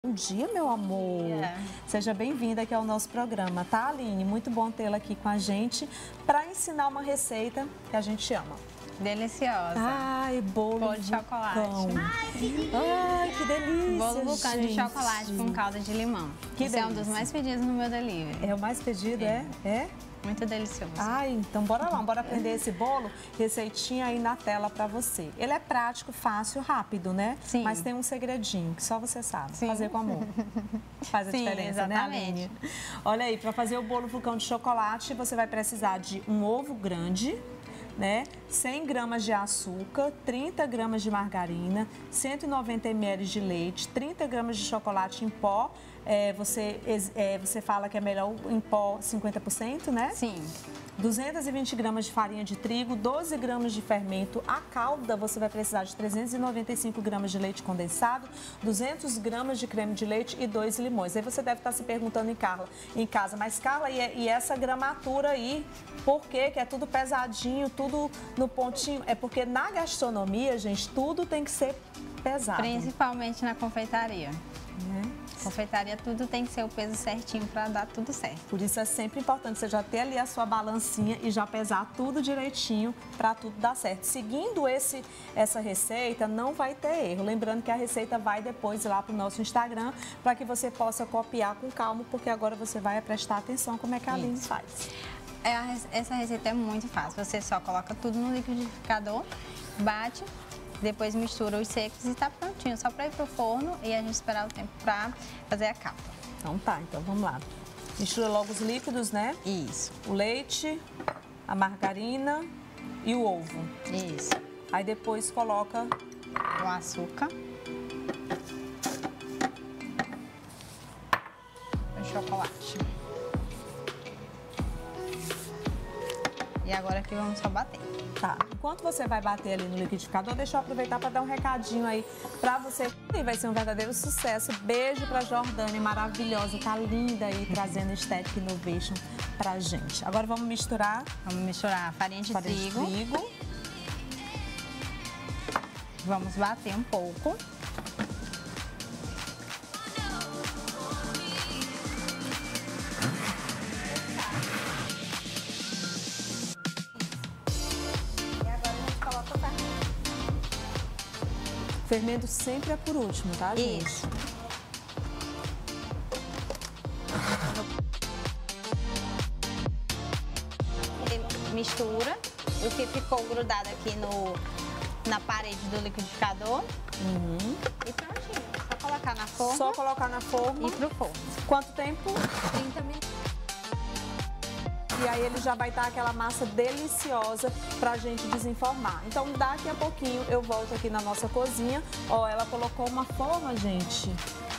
Bom dia, meu amor. Seja bem-vinda aqui ao nosso programa, tá, Aline? Muito bom tê-la aqui com a gente para ensinar uma receita que a gente ama. Deliciosa. Ai, bolo de chocolate. Ai, que delícia, Bolo vulcão de chocolate com calda de limão. Esse é um dos mais pedidos no meu delivery. É o mais pedido, é? É? Muito delicioso. Ai, então bora lá, bora aprender esse bolo. Receitinha aí na tela pra você. Ele é prático, fácil, rápido, né? Sim. Mas tem um segredinho que só você sabe. Sim. Fazer com amor. Faz a diferença, exatamente. Né, Aline? Olha aí, pra fazer o bolo vulcão de chocolate, você vai precisar de um ovo grande, né? 100 gramas de açúcar, 30 gramas de margarina, 190 ml de leite, 30 gramas de chocolate em pó. Você fala que é melhor em pó 50%, né? Sim. 220 gramas de farinha de trigo, 12 gramas de fermento. A calda você vai precisar de 395 gramas de leite condensado, 200 gramas de creme de leite e 2 limões. Aí você deve estar se perguntando em casa, mas Carla, e essa gramatura aí? Por quê? Que é tudo pesadinho, tudo no pontinho? É porque na gastronomia, gente, tudo tem que ser pesado. Principalmente na confeitaria. Confeitaria, tudo tem que ser o peso certinho para dar tudo certo. Por isso é sempre importante você já ter ali a sua balancinha e já pesar tudo direitinho para tudo dar certo. Seguindo essa receita, não vai ter erro. Lembrando que a receita vai depois lá para o nosso Instagram para que você possa copiar com calma, porque agora você vai prestar atenção como é que a Aline faz. Essa receita é muito fácil. Você só coloca tudo no liquidificador, bate, depois mistura os secos e tá prontinho. Só para ir pro forno e a gente esperar o tempo para fazer a capa. Então tá, então vamos lá. Mistura logo os líquidos, né? Isso. O leite, a margarina e o ovo. Isso. Aí depois coloca o açúcar. O chocolate. E agora aqui vamos só bater. Tá. Enquanto você vai bater ali no liquidificador, deixa eu aproveitar para dar um recadinho aí para você. E vai ser um verdadeiro sucesso. Beijo para Jordânia, maravilhosa, tá linda aí, trazendo Estética Innovation pra gente. Agora vamos misturar. Vamos misturar a farinha de trigo. Vamos bater um pouco. Fermento sempre é por último, tá, gente? Isso. Mistura o que ficou grudado aqui na parede do liquidificador. E prontinho. Só colocar na forma. Só colocar na forma. E pro forno. Quanto tempo? 30 minutos. E aí ele já vai estar aquela massa deliciosa pra gente desenformar. Então daqui a pouquinho eu volto aqui na nossa cozinha. Ó, ela colocou uma forma, gente,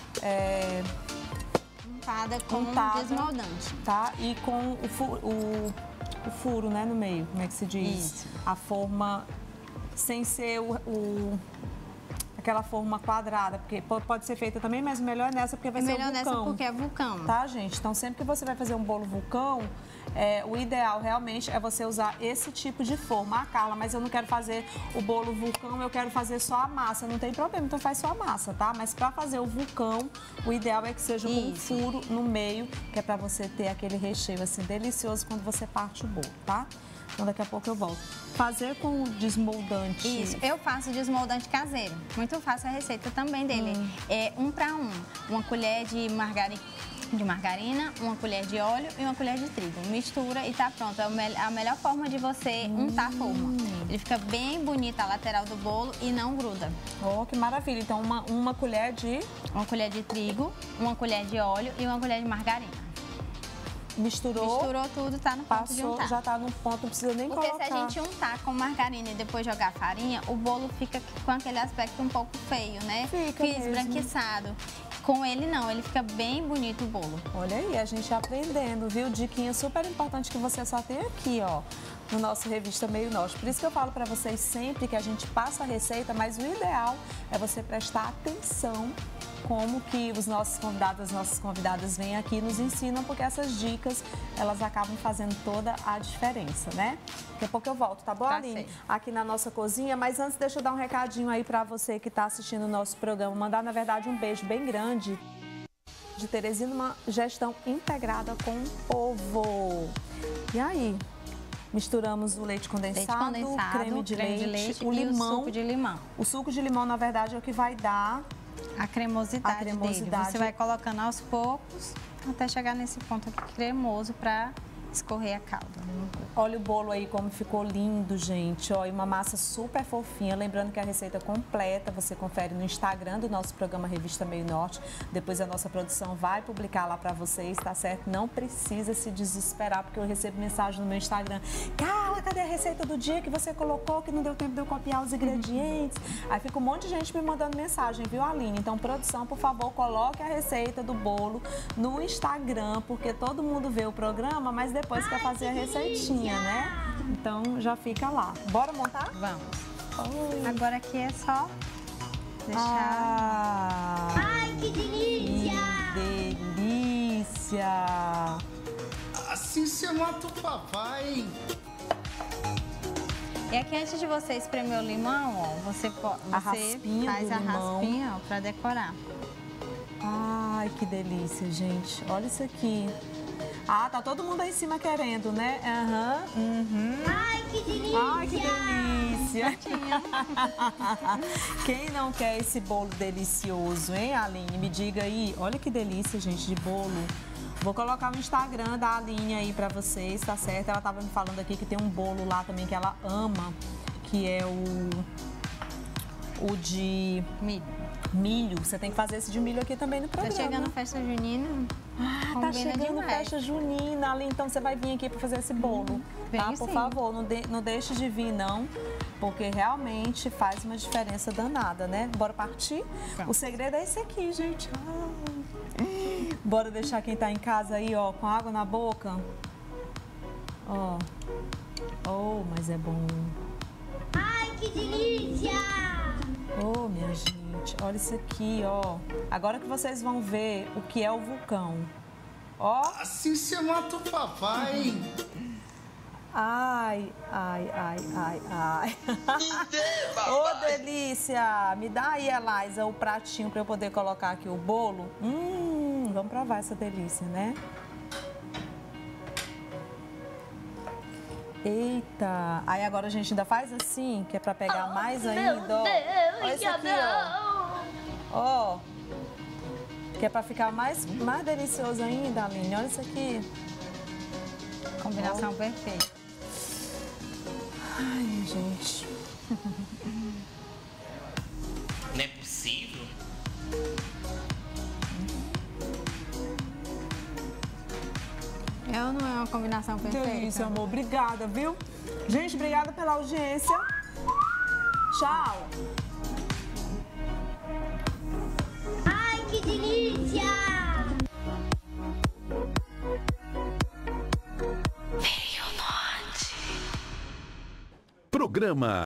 untada com desmoldante. Tá? E com o furo, né, no meio, como é que se diz? Isso. A forma sem ser aquela forma quadrada, porque pode ser feita também, mas o melhor é nessa, porque vai ser o vulcão. Melhor nessa porque é vulcão. Tá, gente? Então, sempre que você vai fazer um bolo vulcão, o ideal realmente é você usar esse tipo de forma. Ah, Carla, mas eu não quero fazer o bolo vulcão, eu quero fazer só a massa. Não tem problema, então faz só a massa, tá? Mas pra fazer o vulcão, o ideal é que seja com um furo no meio, que é pra você ter aquele recheio, assim, delicioso quando você parte o bolo, tá? Então, daqui a pouco eu volto. Fazer com desmoldante. Isso, eu faço desmoldante caseiro. Muito fácil a receita também dele. É 1 para 1. Uma colher de margarina, uma colher de óleo e uma colher de trigo. Mistura e tá pronto. É a melhor forma de você untar a forma. Ele fica bem bonita a lateral do bolo e não gruda. Oh, que maravilha. Então, uma colher de... Uma colher de trigo, uma colher de óleo e uma colher de margarina. Misturou tudo, tá no ponto de untar. Já tá no ponto, não precisa nem colocar. Porque se a gente untar com margarina e depois jogar farinha, o bolo fica com aquele aspecto um pouco feio, né? Fica esbranquiçado. Com ele não, ele fica bem bonito o bolo. Olha aí, a gente aprendendo, viu? Diquinha super importante que você só tem aqui, ó, no nosso Revista Meio Norte. Por isso que eu falo pra vocês sempre que a gente passa a receita, mas o ideal é você prestar atenção como que os nossos convidados, as nossas convidadas vêm aqui e nos ensinam, porque essas dicas, elas acabam fazendo toda a diferença, né? Daqui a pouco eu volto, tá bom, Aline? Aqui na nossa cozinha, mas antes deixa eu dar um recadinho aí pra você que tá assistindo o nosso programa, mandar, na verdade, um beijo bem grande de Teresina, uma gestão integrada com o povo. E aí? Misturamos o leite condensado, creme de leite, o limão, o suco de limão. O suco de limão, na verdade, é o que vai dar a cremosidade dele. Você vai colocando aos poucos até chegar nesse ponto aqui cremoso para escorrer a calda. Olha o bolo aí como ficou lindo, gente. Ó, e uma massa super fofinha. Lembrando que a receita completa você confere no Instagram do nosso programa Revista Meio Norte. Depois a nossa produção vai publicar lá pra vocês, tá certo? Não precisa se desesperar, porque eu recebo mensagem no meu Instagram. Carla, cadê a receita do dia que você colocou, que não deu tempo de eu copiar os ingredientes? Aí fica um monte de gente me mandando mensagem, viu, Aline? Então, produção, por favor, coloque a receita do bolo no Instagram, porque todo mundo vê o programa, mas depois quer fazer a receitinha, né? Então já fica lá. Bora montar? Vamos. Agora aqui é só deixar... Ai, que delícia! Que delícia! Assim você mata o papai. E aqui antes de você espremer o limão, ó, você faz a raspinha para decorar. Ai, que delícia, gente. Olha isso aqui. Ah, tá todo mundo aí em cima querendo, né? Ai, que delícia! Ai, que delícia! Quem não quer esse bolo delicioso, hein, Aline? Me diga aí. Olha que delícia, gente, de bolo. Vou colocar o Instagram da Aline aí pra vocês, tá certo? Ela tava me falando aqui que tem um bolo lá também que ela ama, que é o de milho. Você tem que fazer esse de milho aqui também no programa. Tá chegando a festa junina. Ah, tá chegando a festa junina, Ali. Então você vai vir aqui para fazer esse bolo, tá? Por favor, não deixe de vir, não, porque realmente faz uma diferença danada, né? Bora partir? Pronto. O segredo é esse aqui, gente. Bora deixar quem tá em casa aí, ó, com água na boca. Ó. Oh, mas é bom. Ai, que delícia! Oh, minha gente, olha isso aqui, ó. Agora que vocês vão ver o que é o vulcão. Ó. Assim você mata o papai. Ai, ai, ai, ai, ai. Ô, delícia! Me dá aí, Eliza, o pratinho para eu poder colocar aqui o bolo. Vamos provar essa delícia, né? Eita! Aí agora a gente ainda faz assim, que é pra pegar mais ainda, ó. Olha isso aqui, ó. Ó. Que é pra ficar mais delicioso ainda, Aline. Olha isso aqui. Combinação perfeita. Ai, gente. Não é possível. É ou não é uma combinação perfeita? Delícia, amor. Obrigada, viu? Gente, obrigada pela audiência. Tchau. Ai, que delícia! Programa